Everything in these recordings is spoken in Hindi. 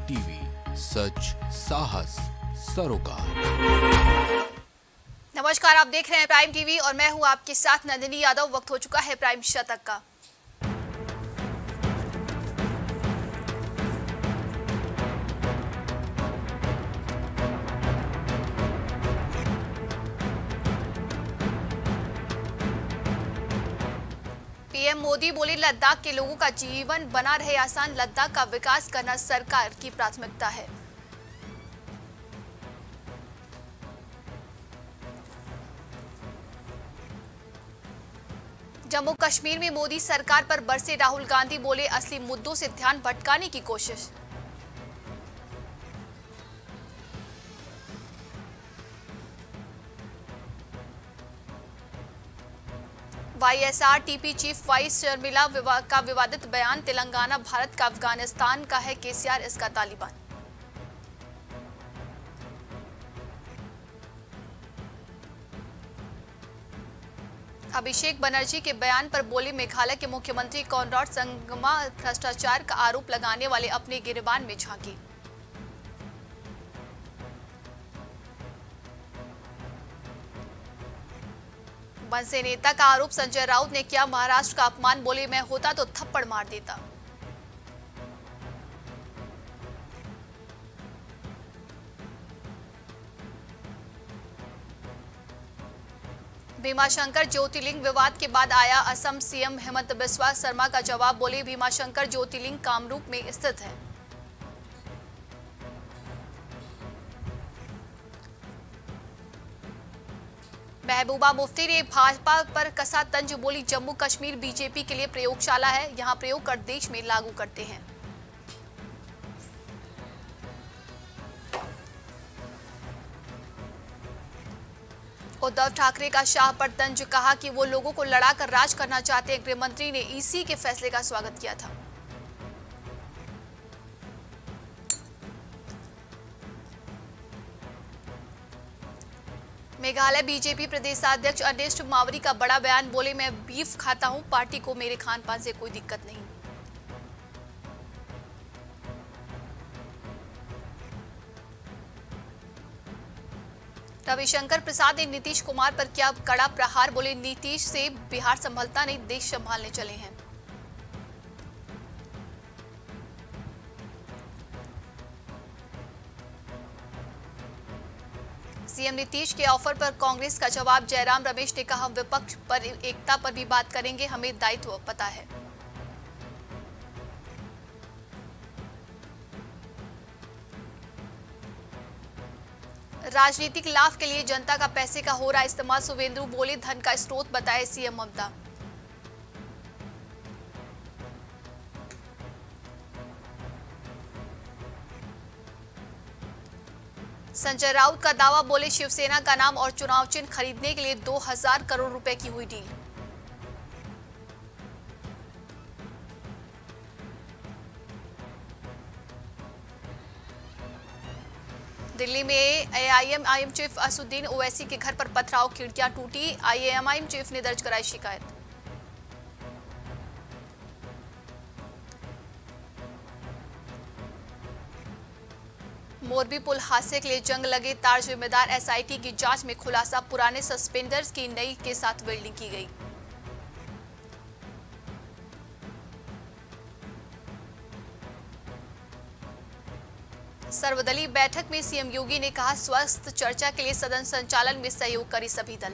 टीवी, सच साहस सरोकार। नमस्कार, आप देख रहे हैं प्राइम टीवी और मैं हूं आपके साथ नंदिनी यादव। वक्त हो चुका है प्राइम शतक का। पीएम मोदी बोले, लद्दाख के लोगों का जीवन बना रहे आसान, लद्दाख का विकास करना सरकार की प्राथमिकता है। जम्मू कश्मीर में मोदी सरकार पर बरसे राहुल गांधी, बोले असली मुद्दों से ध्यान भटकाने की कोशिश। वाईएसआरटीपी चीफ वाइस शर्मिला का विवादित बयान, तेलंगाना भारत का अफगानिस्तान का है, केसीआर इसका तालिबान। अभिषेक बनर्जी के बयान पर बोले मेघालय के मुख्यमंत्री कॉनराड संगमा, भ्रष्टाचार का आरोप लगाने वाले अपने गिरबान में झांकी। बनसे नेता का आरोप, संजय राउत ने किया महाराष्ट्र का अपमान, बोले मैं होता तो थप्पड़ मार देता। भीमाशंकर ज्योतिर्लिंग विवाद के बाद आया असम सीएम हेमंत बिस्वा शर्मा का जवाब, बोले भीमाशंकर ज्योतिर्लिंग कामरूप में स्थित है। महबूबा मुफ्ती ने भाजपा पर कसा तंज, बोली जम्मू कश्मीर बीजेपी के लिए प्रयोगशाला है, यहां प्रयोग कर देश में लागू करते हैं। उद्धव ठाकरे का शाह पर तंज, कहा कि वो लोगों को लड़ाकर राज करना चाहते हैं। गृह मंत्री ने ईसी के फैसले का स्वागत किया था। मेघालय बीजेपी प्रदेशाध्यक्ष अनिष्ट मावरी का बड़ा बयान, बोले मैं बीफ खाता हूं, पार्टी को मेरे खान पान से कोई दिक्कत नहीं। रविशंकर प्रसाद ने नीतीश कुमार पर किया कड़ा प्रहार, बोले नीतीश से बिहार संभलता नहीं, देश संभालने चले हैं। सीएम नीतीश के ऑफर पर कांग्रेस का जवाब, जयराम रमेश ने कहा विपक्ष पर एकता पर भी बात करेंगे, हमें दायित्व पता है। राजनीतिक लाभ के लिए जनता का पैसे का हो रहा इस्तेमाल, सुवेंदु बोले धन का स्रोत बताए सीएम ममता। संजय राउत का दावा, बोले शिवसेना का नाम और चुनाव चिन्ह खरीदने के लिए 2000 करोड़ रुपए की हुई डील। दिल्ली में आईएमआईएम चीफ असुद्दीन ओवैसी के घर पर पथराव, खिड़कियां टूटी, आईएमआईएम चीफ ने दर्ज कराई शिकायत। मोरबी पुल हादसे के लिए जंग लगे तार, जिम्मेदार एसआईटी की जांच में खुलासा, पुराने सस्पेंडर्स की नई के साथ वेल्डिंग की गई। सर्वदलीय बैठक में सीएम योगी ने कहा स्वस्थ चर्चा के लिए सदन संचालन में सहयोग करे सभी दल।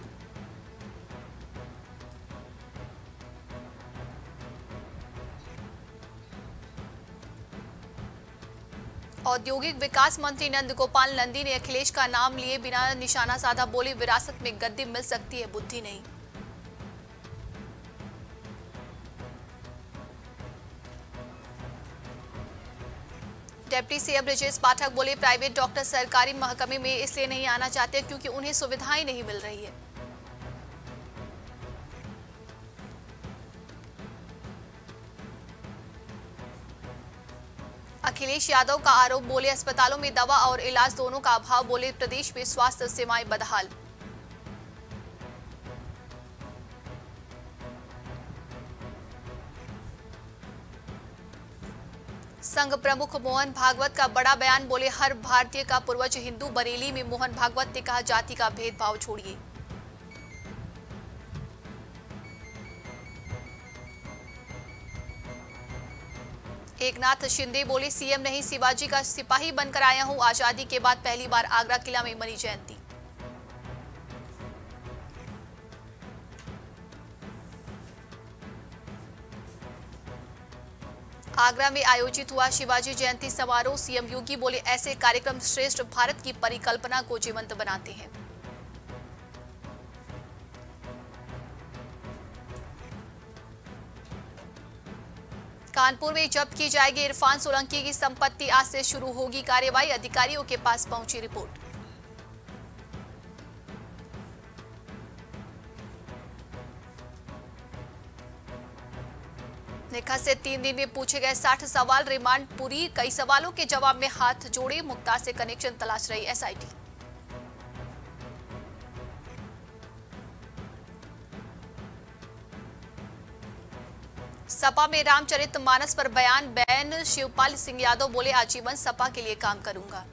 औद्योगिक विकास मंत्री नंद गोपाल नंदी ने अखिलेश का नाम लिए बिना निशाना साधा, बोले विरासत में गद्दी मिल सकती है, बुद्धि नहीं। डिप्टी सीएम ब्रजेश पाठक बोले प्राइवेट डॉक्टर सरकारी महकमे में इसलिए नहीं आना चाहते क्योंकि उन्हें सुविधाएं नहीं मिल रही है। अखिलेश यादव का आरोप, बोले अस्पतालों में दवा और इलाज दोनों का अभाव, बोले प्रदेश में स्वास्थ्य सेवाएं बदहाल। संघ प्रमुख मोहन भागवत का बड़ा बयान, बोले हर भारतीय का पूर्वज हिंदू। बरेली में मोहन भागवत ने कहा जाति का भेदभाव छोड़िए। एकनाथ शिंदे बोले सीएम नहीं शिवाजी का सिपाही बनकर आया हूं। आजादी के बाद पहली बार आगरा किला में मनी जयंती। आगरा में आयोजित हुआ शिवाजी जयंती समारोह। सीएम योगी बोले ऐसे कार्यक्रम श्रेष्ठ भारत की परिकल्पना को जीवंत बनाते हैं। कानपुर में जब्त की जाएगी इरफान सोलंकी की संपत्ति। आज से शुरू होगी कार्रवाई। अधिकारियों के पास पहुंची रिपोर्ट। निखत से 3 दिन में पूछे गए 60 सवाल, रिमांड पूरी। कई सवालों के जवाब में हाथ जोड़े। मुख्तार से कनेक्शन तलाश रही एसआईटी। सपा में रामचरित मानस पर बयान। शिवपाल सिंह यादव बोले आजीवन सपा के लिए काम करूंगा।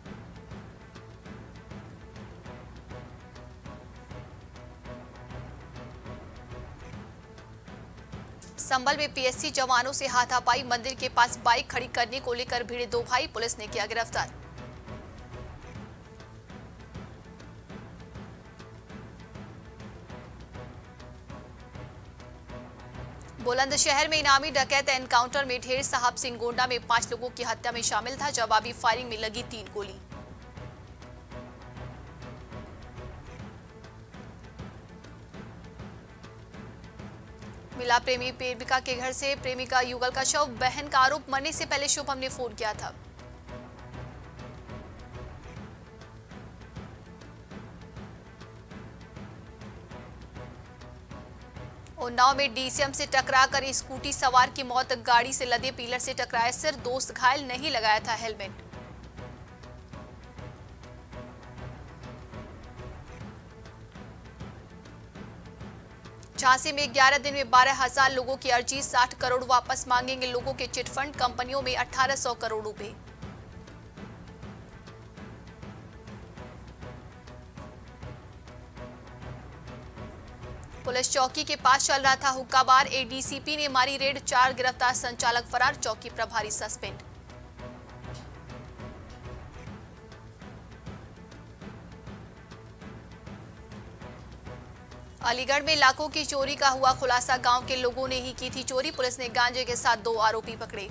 संभल में पीएससी जवानों से हाथापाई। मंदिर के पास बाइक खड़ी करने को लेकर भिड़े 2 भाई, पुलिस ने किया गिरफ्तार। बुलंदशहर में इनामी डकैत एनकाउंटर में ढेर साहब सिंह गोंडा में 5 लोगों की हत्या में शामिल था। जवाबी फायरिंग में लगी 3 गोली। मिला प्रेमी प्रेमिका के घर से प्रेमिका युगल का शव। बहन का आरोप, मरने से पहले शुभम ने फोन किया था। उन्नाव में डीसीएम से टकराकर स्कूटी सवार की मौत। गाड़ी से लदे पिलर से टकराया सिर। दोस्त घायल, नहीं लगाया था हेलमेट। झांसी में 11 दिन में 12,000 लोगों की अर्जी। 60 करोड़ वापस मांगेंगे लोगों के चिटफंड। कंपनियों में 1800 करोड़ रुपए। पुलिस चौकी के पास चल रहा था हुक्का बार। एडीसीपी ने मारी रेड। 4 गिरफ्तार, संचालक फरार। चौकी प्रभारी सस्पेंड। अलीगढ़ में लाखों की चोरी का हुआ खुलासा। गांव के लोगों ने ही की थी चोरी। पुलिस ने गांजे के साथ 2 आरोपी पकड़े।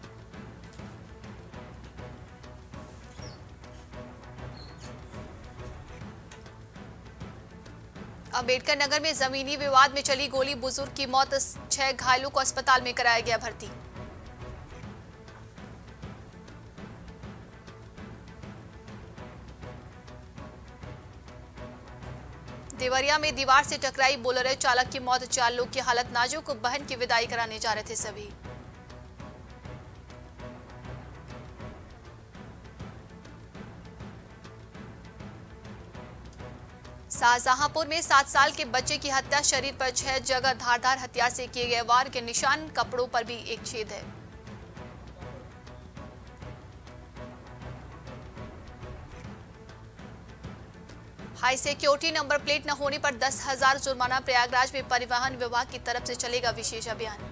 अंबेडकर नगर में जमीनी विवाद में चली गोली। बुजुर्ग की मौत। 6 घायलों को अस्पताल में कराया गया भर्ती। देवरिया में दीवार से टकराई बोलेरो। चालक की मौत। 4 लोग की हालत नाजुक। बहन की विदाई कराने जा रहे थे सभी। शाहजहांपुर में 7 साल के बच्चे की हत्या। शरीर पर 6 जगह धारदार हथियार से किए गए वार के निशान। कपड़ों पर भी एक छेद है। हाई सिक्योरिटी नंबर प्लेट न होने पर 10,000 जुर्माना। प्रयागराज में परिवहन विभाग की तरफ से चलेगा विशेष अभियान।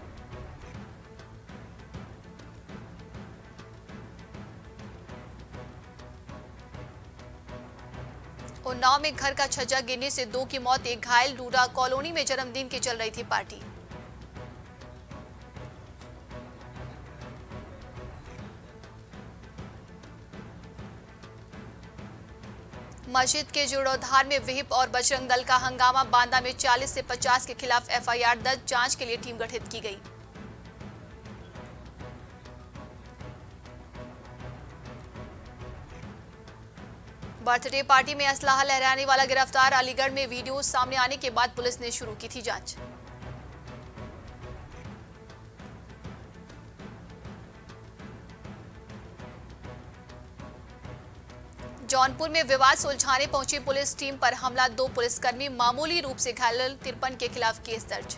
उन्नाव में घर का छज्जा गिरने से 2 की मौत। 1 घायल। डूडा कॉलोनी में जन्मदिन की चल रही थी पार्टी। मस्जिद के जीर्णोद्धार में विहिप और बजरंग दल का हंगामा। बांदा में 40 से 50 के खिलाफ एफआईआर दर्ज। जांच के लिए टीम गठित की गई। बर्थडे पार्टी में असलाहा लहराने वाला गिरफ्तार। अलीगढ़ में वीडियो सामने आने के बाद पुलिस ने शुरू की थी जांच। जौनपुर में विवाद सुलझाने पहुंची पुलिस टीम पर हमला। 2 पुलिसकर्मी मामूली रूप से घायल। 53 के खिलाफ केस दर्ज।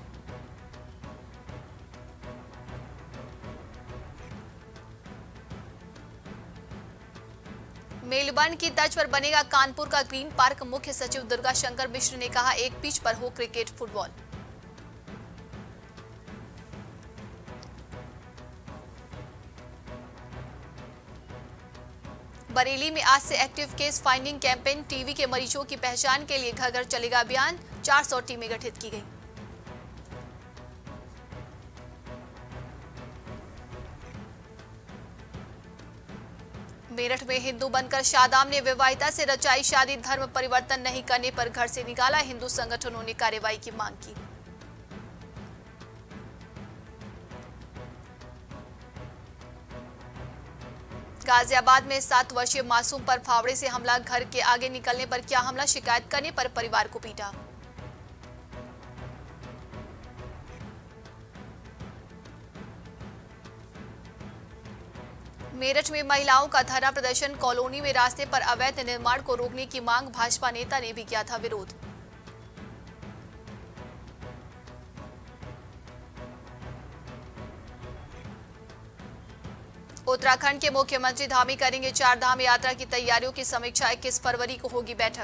मेलबर्न की तर्ज पर बनेगा कानपुर का ग्रीन पार्क। मुख्य सचिव दुर्गा शंकर मिश्र ने कहा, एक पिच पर हो क्रिकेट फुटबॉल। बरेली में आज से active case finding campaign. TB के मरीजों की पहचान के लिए घर घर चलेगा अभियान। 400 टीमें गठित की गई। मेरठ में हिंदू बनकर शादाब ने विवाहिता से रचाई शादी। धर्म परिवर्तन नहीं करने पर घर से निकाला। हिंदू संगठनों ने कार्रवाई की मांग की। गाजियाबाद में 7 वर्षीय मासूम पर फावड़े से हमला। घर के आगे निकलने पर किया हमला। शिकायत करने पर परिवार को पीटा। मेरठ में महिलाओं का धरना प्रदर्शन। कॉलोनी में रास्ते पर अवैध निर्माण को रोकने की मांग। भाजपा नेता ने भी किया था विरोध। उत्तराखंड के मुख्यमंत्री धामी करेंगे 4 धाम यात्रा की तैयारियों की समीक्षा। 21 फरवरी को होगी बैठक।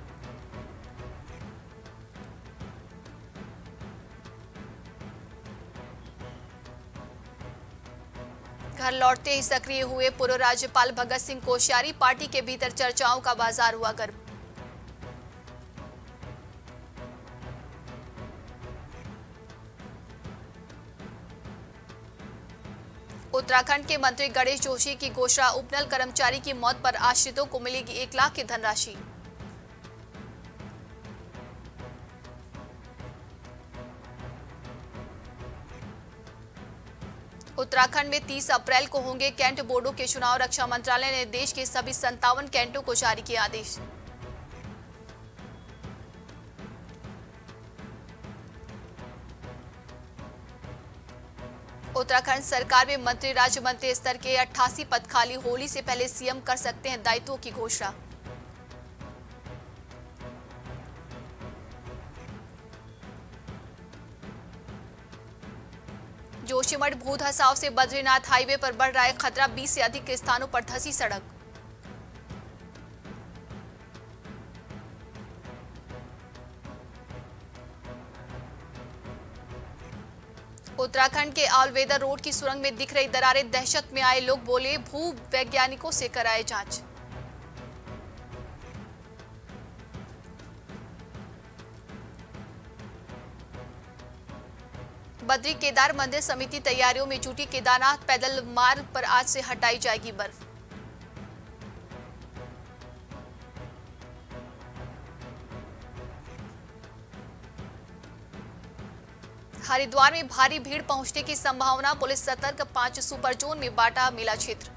घर लौटते ही सक्रिय हुए पूर्व राज्यपाल भगत सिंह कोश्यारी। पार्टी के भीतर चर्चाओं का बाजार हुआ गर्म। उत्तराखंड के मंत्री गणेश जोशी की घोषणा। उपनल कर्मचारी की मौत पर आश्रितों को मिलेगी 1 लाख की धनराशि। उत्तराखंड में 30 अप्रैल को होंगे कैंट बोर्डों के चुनाव। रक्षा मंत्रालय ने देश के सभी 57 कैंटों को जारी किया आदेश। उत्तराखंड सरकार में मंत्री राज्य मंत्री स्तर के 88 पद खाली। होली से पहले सीएम कर सकते हैं दायित्वों की घोषणा। जोशीमठ भू धसाव से बद्रीनाथ हाईवे पर बढ़ रहा है खतरा। 20 से अधिक स्थानों पर धंसी सड़क। उत्तराखंड के ऑलवेदर रोड की सुरंग में दिख रही दरारें। दहशत में आए लोग बोले, भू वैज्ञानिकों से कराए जांच। बद्री केदार मंदिर समिति तैयारियों में जुटी। केदारनाथ पैदल मार्ग पर आज से हटाई जाएगी बर्फ। हरिद्वार में भारी भीड़ पहुंचने की संभावना। पुलिस सतर्क। 5 सुपर जोन में बांटा मेला क्षेत्र।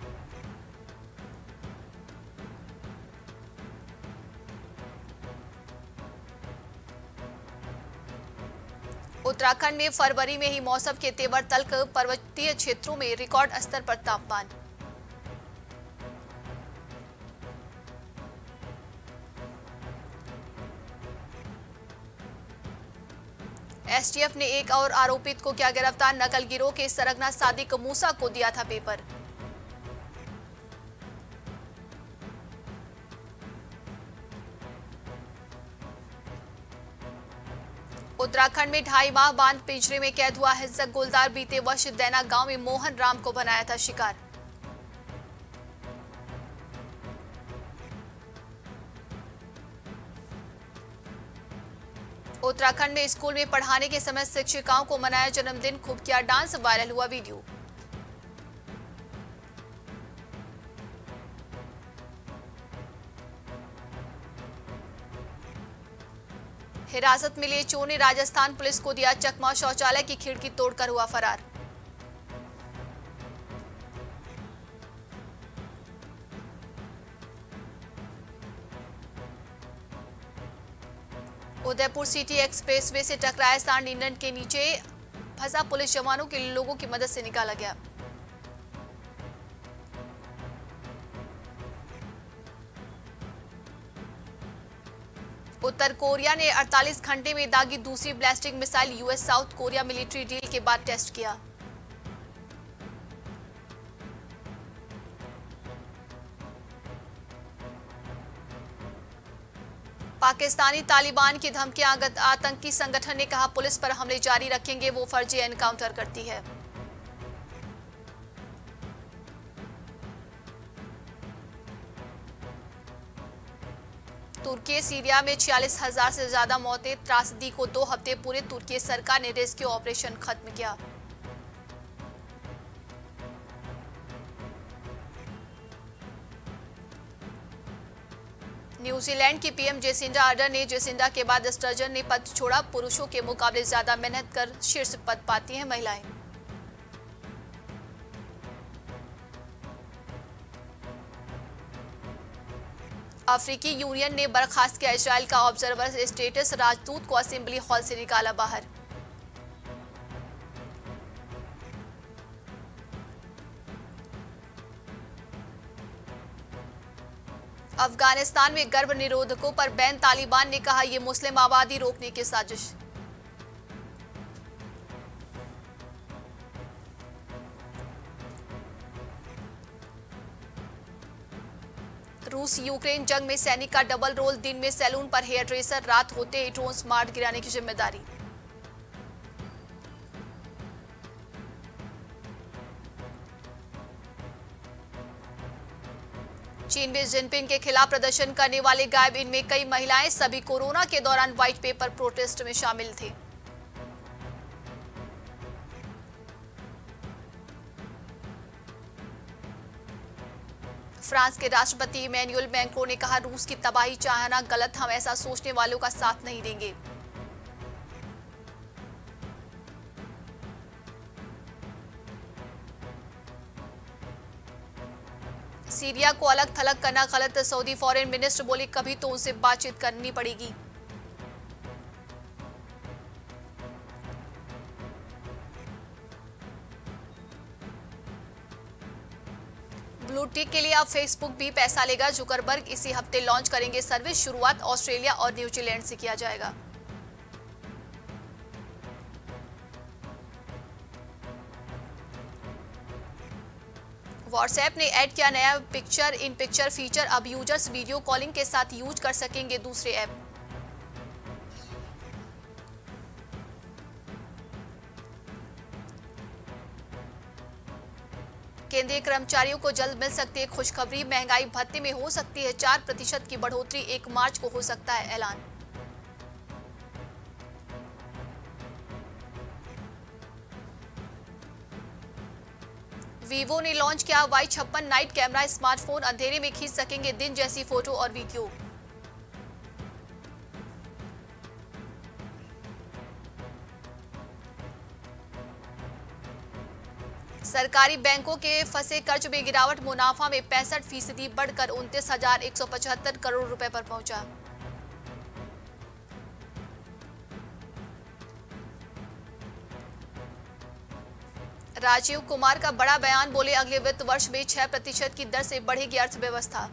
उत्तराखंड में फरवरी में ही मौसम के तेवर तल्ख। पर्वतीय क्षेत्रों में रिकॉर्ड स्तर पर तापमान। एसटीएफ ने एक और आरोपित को किया गिरफ्तार। नकल गिरोह के सरगना सादिक मूसा को दिया था पेपर। उत्तराखंड में 2.5 माह बांध पिंजरे में कैद हुआ हिंसक गुलदार। बीते वर्ष दैना गांव में मोहन राम को बनाया था शिकार। उत्तराखंड में स्कूल में पढ़ाने के समय शिक्षिकाओं को मनाया जन्मदिन। खूब किया डांस। वायरल हुआ वीडियो। हिरासत में लिए चोर ने राजस्थान पुलिस को दिया चकमा। शौचालय की खिड़की तोड़कर हुआ फरार। उदयपुर सिटी एक्सप्रेसवे से टकराया सांड। इंजन के नीचे फंसा पुलिस जवानों के लोगों की मदद से निकाला गया। उत्तर कोरिया ने 48 घंटे में दागी दूसरी ballistic missile. US South Korea military deal के बाद टेस्ट किया। पाकिस्तानी तालिबान की धमकियां। आतंकी संगठन ने कहा पुलिस पर हमले जारी रखेंगे, वो फर्जी एनकाउंटर करती है। तुर्की सीरिया में 46,000 से ज्यादा मौतें। त्रासदी को 2 हफ्ते पूरे। तुर्की सरकार ने रेस्क्यू ऑपरेशन खत्म किया। न्यूजीलैंड की पीएम जेसिंडा आर्डर्न ने जेसिंडा के बाद स्टर्जन ने पद छोड़ा। पुरुषों के मुकाबले ज्यादा मेहनत कर शीर्ष पद पाती हैं महिलाएं। अफ्रीकी यूनियन ने बर्खास्त किया इजरायल का ऑब्जर्वर स्टेटस। राजदूत को असेंबली हॉल से निकाला बाहर। अफगानिस्तान में गर्भ निरोधकों पर बैन। तालिबान ने कहा यह मुस्लिम आबादी रोकने की साजिश। रूस यूक्रेन जंग में सैनिक का डबल रोल। दिन में सैलून पर हेयर ड्रेसर, रात होते ही ड्रोन स्मार्ट गिराने की जिम्मेदारी। चीन में जिनपिंग के खिलाफ प्रदर्शन करने वाले गायब। इनमें कई महिलाएं। सभी कोरोना के दौरान व्हाइट पेपर प्रोटेस्ट में शामिल थे। फ्रांस के राष्ट्रपति इमैनुअल मैक्रों ने कहा रूस की तबाही चाहना गलत, हम ऐसा सोचने वालों का साथ नहीं देंगे। सीरिया को अलग थलग करना गलत। सऊदी फॉरेन मिनिस्टर बोले कभी तो उनसे बातचीत करनी पड़ेगी। ब्लू टिक के लिए अब फेसबुक भी पैसा लेगा। जुकरबर्ग इसी हफ्ते लॉन्च करेंगे सर्विस। शुरुआत ऑस्ट्रेलिया और न्यूजीलैंड से किया जाएगा। व्हाट्सएप ने ऐड किया नया पिक्चर इन पिक्चर फीचर। अब यूजर्स वीडियो कॉलिंग के साथ यूज कर सकेंगे दूसरे ऐप। केंद्रीय कर्मचारियों को जल्द मिल सकती है खुशखबरी। महंगाई भत्ते में हो सकती है 4% की बढ़ोतरी। 1 मार्च को हो सकता है ऐलान। वीवो ने लॉन्च किया Y56 नाइट कैमरा स्मार्टफोन। अंधेरे में खींच सकेंगे दिन जैसी फोटो और वीडियो। सरकारी बैंकों के फंसे कर्ज में गिरावट। मुनाफा में 65% बढ़कर 29,175 करोड़ रुपए पर पहुंचा। राजीव कुमार का बड़ा बयान। बोले अगले वित्त वर्ष में 6% की दर से बढ़ेगी अर्थव्यवस्था।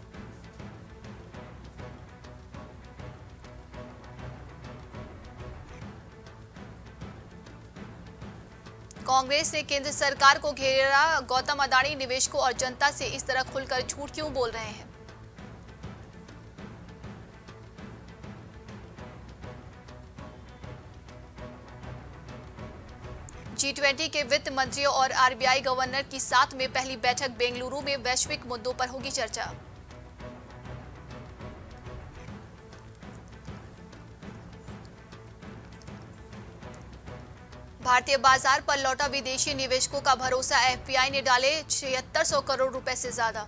कांग्रेस ने केंद्र सरकार को घेरा। गौतम अडानी निवेशकों और जनता से इस तरह खुलकर झूठ क्यों बोल रहे हैं। G20 के वित्त मंत्रियों और आरबीआई गवर्नर की साथ में पहली बैठक बेंगलुरु में। वैश्विक मुद्दों पर होगी चर्चा। भारतीय बाजार पर लौटा विदेशी निवेशकों का भरोसा। एफपीआई ने डाले 7600 करोड़ रुपए से ज्यादा।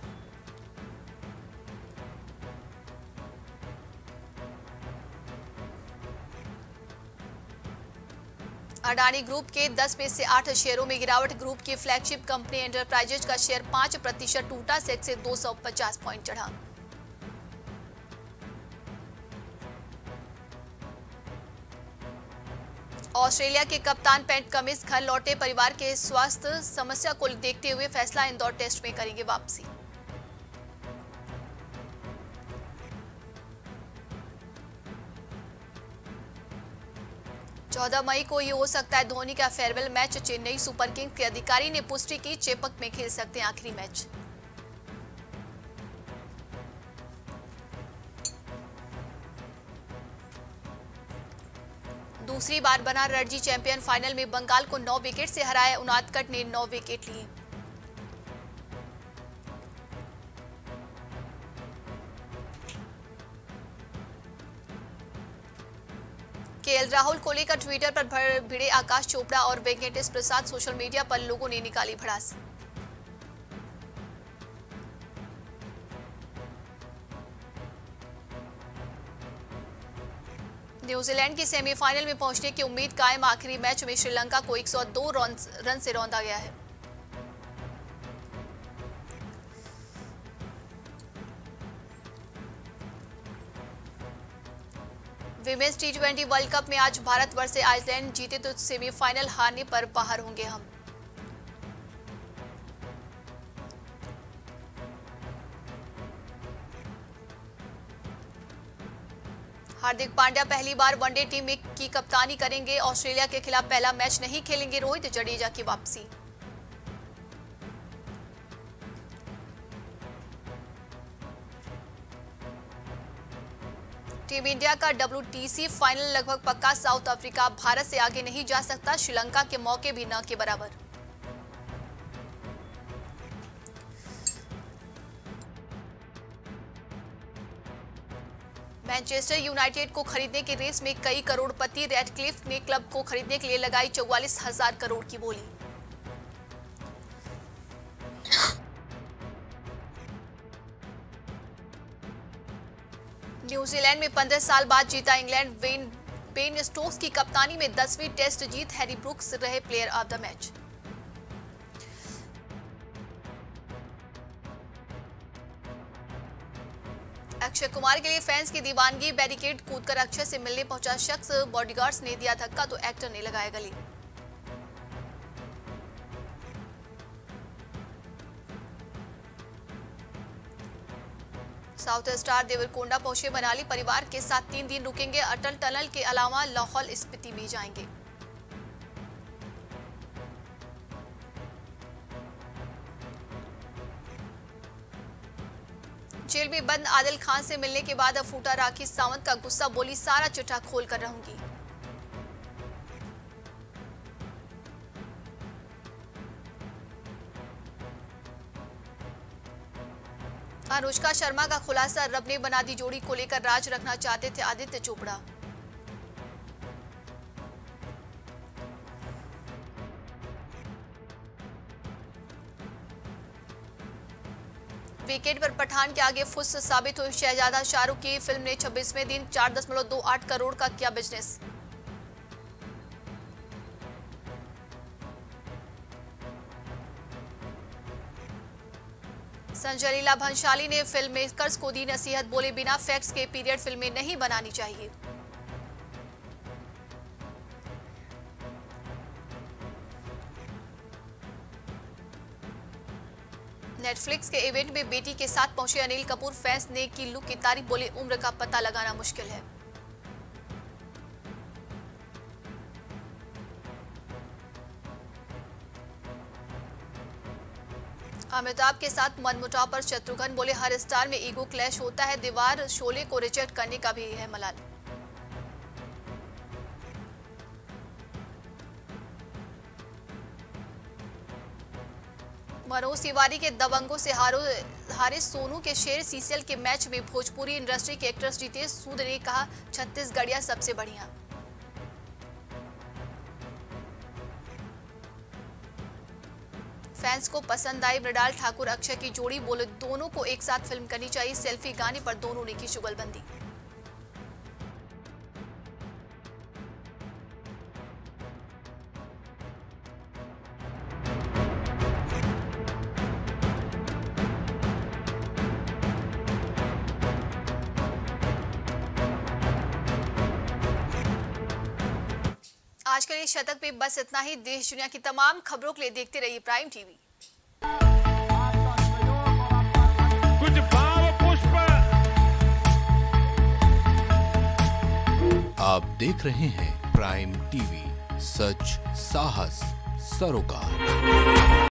अडानी ग्रुप के 10 में से 8 शेयरों में गिरावट। ग्रुप की फ्लैगशिप कंपनी एंटरप्राइजेज का शेयर 5% टूटा। सेक्स से 250 पॉइंट चढ़ा। ऑस्ट्रेलिया के कप्तान पैट कमिंस घर लौटे। परिवार के स्वास्थ्य समस्या को देखते हुए फैसला, इंदौर टेस्ट में करेंगे वापसी। चौदह मई को ही हो सकता है धोनी का farewell match. Chennai super kings के अधिकारी ने पुष्टि की चेपक में खेल सकते हैं आखिरी मैच। दूसरी बार बना रणजी चैंपियन, फाइनल में बंगाल को 9 विकेट से हराया। उनादकट ने 9 विकेट लिए। केएल राहुल को लेकर ट्विटर पर भिड़े आकाश चोपड़ा और वेंकटेश प्रसाद। सोशल मीडिया पर लोगों ने निकाली भड़ास। न्यूजीलैंड की सेमीफाइनल में पहुंचने की उम्मीद कायम। आखिरी मैच में श्रीलंका को 102 रन से रौंदा गया है। विमेंस टी20 वर्ल्ड कप में आज भारत वर्सेस आइसलैंड। जीते तो सेमीफाइनल, हारने पर बाहर होंगे हम। हार्दिक पांड्या पहली बार वनडे टीम की कप्तानी करेंगे। ऑस्ट्रेलिया के खिलाफ पहला मैच नहीं खेलेंगे रोहित। जडेजा की वापसी। टीम इंडिया का WTC फाइनल लगभग पक्का। साउथ अफ्रीका भारत से आगे नहीं जा सकता। श्रीलंका के मौके भी न के बराबर। मैनचेस्टर यूनाइटेड को खरीदने की रेस में कई करोड़पति। रेडक्लिफ ने क्लब को खरीदने के लिए लगाई 44,000 करोड़ की बोली। न्यूजीलैंड में 15 साल बाद जीता इंग्लैंड। बेन स्टोक्स की कप्तानी में 10वीं टेस्ट जीत। हैरी ब्रुक्स रहे player of the match. Akshay Kumar के लिए फैंस की दीवानगी। बैरिकेड कूदकर अक्षय से मिलने पहुंचा शख्स। बॉडीगार्ड्स ने दिया धक्का तो एक्टर ने लगाया गले। साउथ स्टार देवरकोंडा पहुंचे। मनाली परिवार के साथ 3 दिन रुकेंगे। अटल टनल के अलावा लाहौल स्पीति भी जाएंगे। जेल में बंद आदिल खान से मिलने के बाद अब फूटा राखी सावंत का गुस्सा। बोली, सारा चिट्ठा खोल कर रहूंगी। अनुष्का शर्मा का खुलासा। रब ने बना दी जोड़ी को लेकर राज रखना चाहते थे आदित्य चोपड़ा। विकेट पर पठान के आगे फुस साबित हुई शहजादा शाहरुख की। फिल्म ने 26वें दिन 4.28 करोड़ का किया बिजनेस। संजय लीला भंसाली ने फिल्म मेकर्स को दी नसीहत। बोले, बिना फैक्ट्स के पीरियड फिल्में नहीं बनानी चाहिए। नेटफ्लिक्स के इवेंट में बेटी के साथ पहुंचे अनिल कपूर। फैंस ने की लुक की तारीफ। बोले, उम्र का पता लगाना मुश्किल है। अमिताभ के साथ मनमुटाव पर शत्रुघ्न। बोले, हर स्टार में ईगो क्लैश होता है। दीवार शोले को रिजेक्ट करने का भी है मलाल। मनोज तिवारी के दबंगों से हारे सोनू के शेर। सीसीएल के मैच में भोजपुरी इंडस्ट्री के एक्ट्रेस रितेश सूद ने कहा, छत्तीसगढ़िया सबसे बढ़िया। फैंस को पसंद आई मृणाल ठाकुर अक्षय की जोड़ी। बोले, दोनों को एक साथ फिल्म करनी चाहिए। सेल्फी गाने पर दोनों ने की जुगलबंदी। आज के लिए शतक पे बस इतना ही। देश दुनिया की तमाम खबरों के लिए देखते रहिए प्राइम टीवी। कुछ भाव पुष्प। आप देख रहे हैं प्राइम टीवी, सच साहस सरोकार।